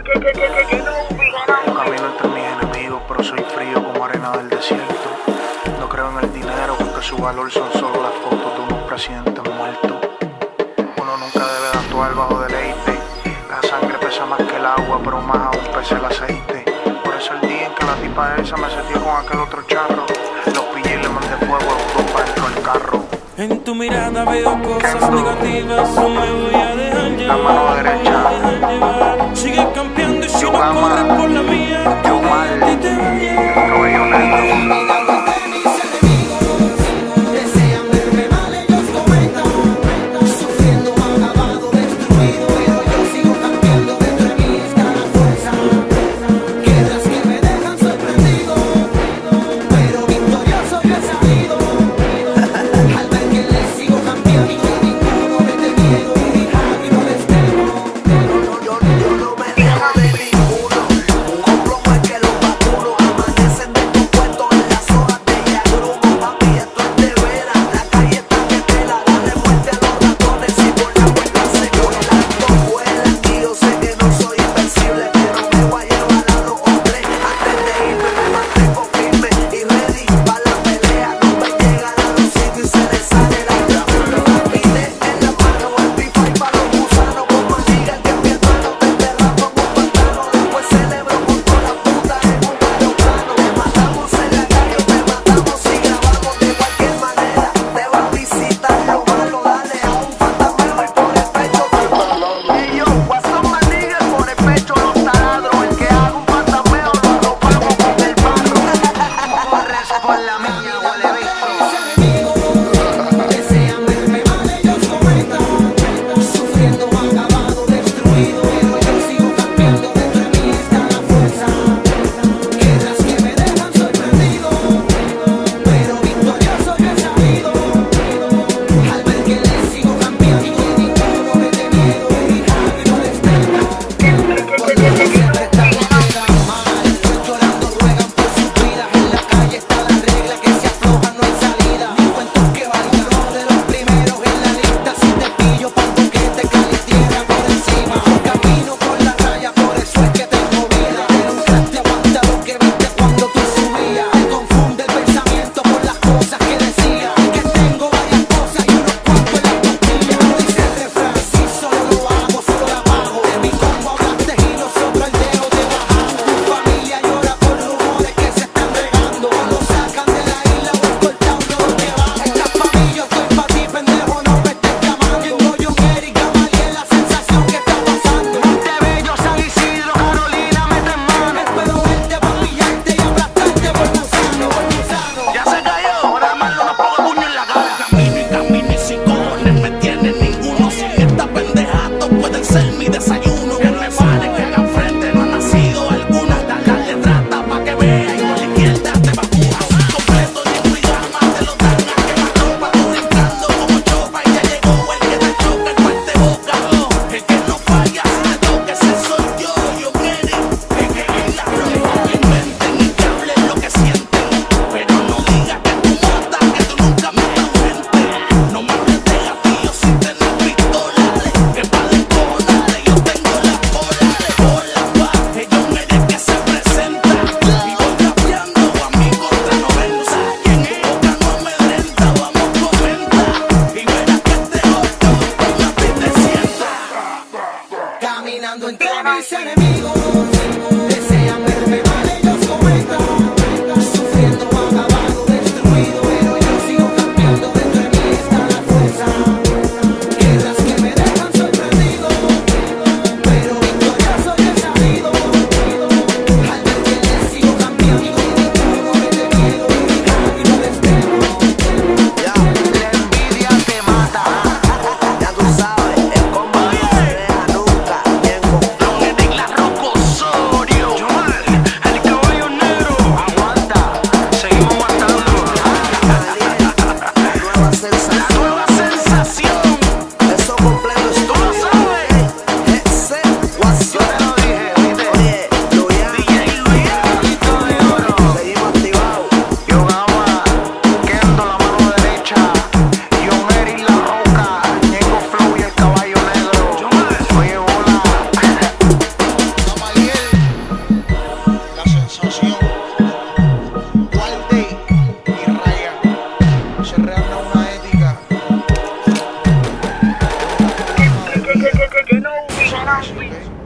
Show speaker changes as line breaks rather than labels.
Camino entre mis enemigos, pero soy frío como arena del desierto. No creo en el dinero porque su valor son solo las fotos de unos presidentes muertos. Uno nunca debe de actuar bajo deleite. La sangre pesa más que el agua, pero más aún pesa el aceite. Por eso el día en que la tipa esa me setió con aquel otro charro, los pillé y le mandé fuego a Europa dentro del carro.
En tu mirada veo cosas negativas, no me voy a dejar llevar.
La mano derecha.
Sigue campeando y si no corres por la mía,
yo mal,
a ti te va a llegar.
cabello negro.
Caminando entre mis enemigos, desean verme mal, ellos comentan, sufriendo, acabado, destruido, pero yo sigo cambiando, dentro de mí está la fuerza, guerras que me dejan sorprendido, pero victorioso y he sabido, al ver que les sigo cambiando, ninguno me da miedo, y no les temo.
Ya, la envidia te mata, ya tú sabes, el combo no se deja nunca. Los Eniglas Rocosorio.
Ok.